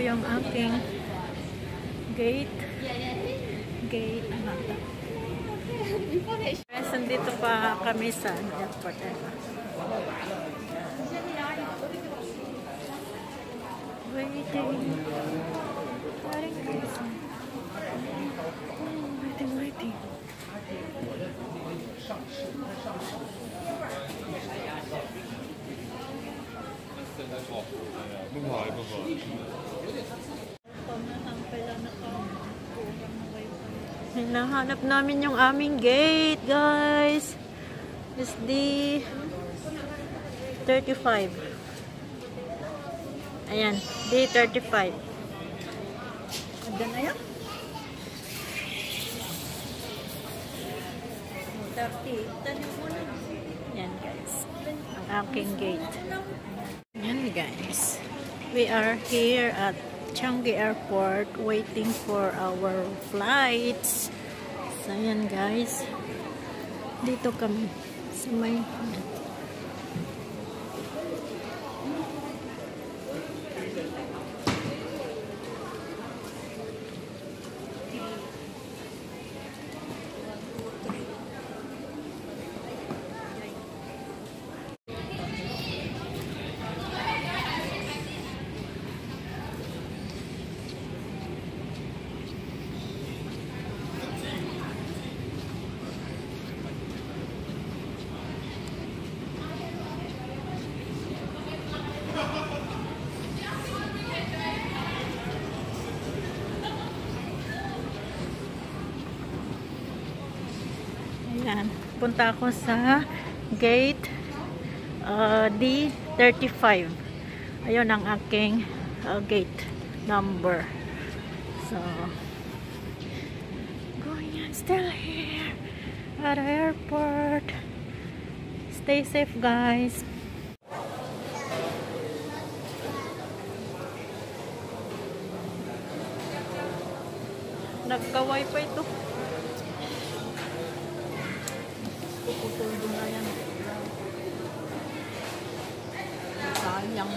yung aking gate. Ano ito? Guys, nandito pa kami sa airport. Waiting. Waiting. Hinahanap namin yung aming gate, guys. It's the 35. Ayan, D35. Andiyan na yan? 30. Tanong mo na. Yan, guys. Ang aking gate. Yan, guys. We are here at Changi Airport waiting for our flights. So, yan, guys. Dito kami sa may Ayan, punta ako sa gate D35. Ayun ang aking gate number. So, going on, still here at the airport. Stay safe, guys. Nagka-wifi ito. Puputol doon na yan. Sayang.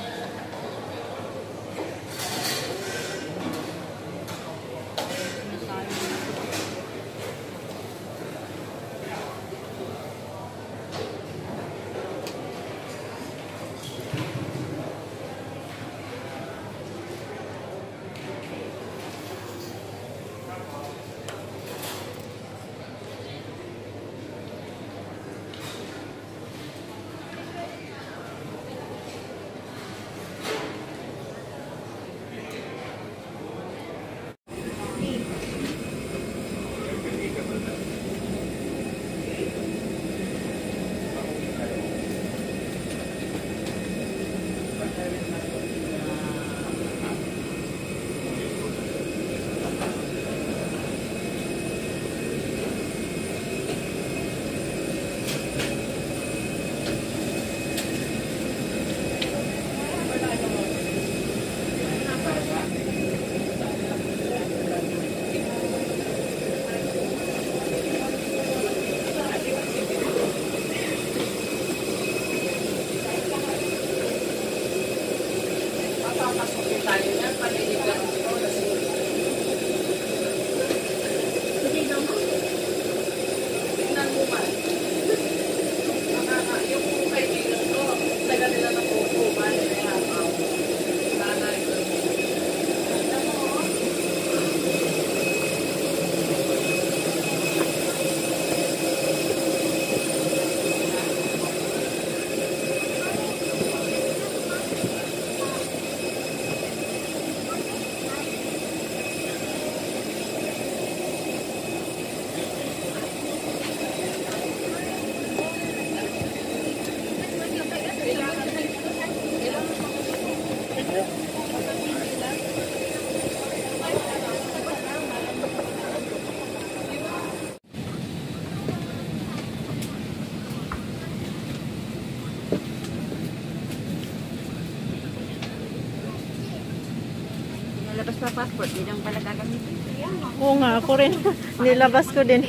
Labas pa passport, di lang pala gagamitin. Oo nga, ako rin. Nilabas ko din.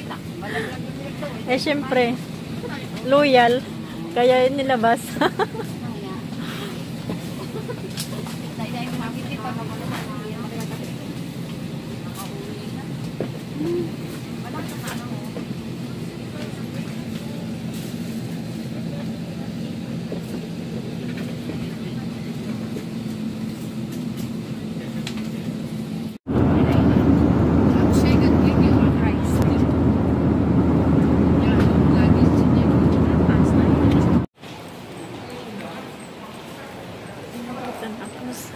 Eh, syempre, loyal. Kaya nilabas. Wala ka na ano. Tapos,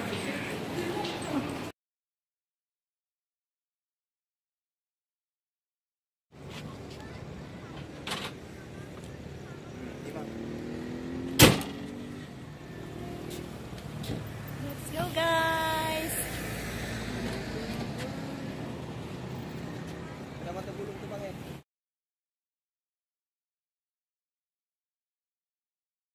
let's go guys! Dapat nabulong ito bang eh.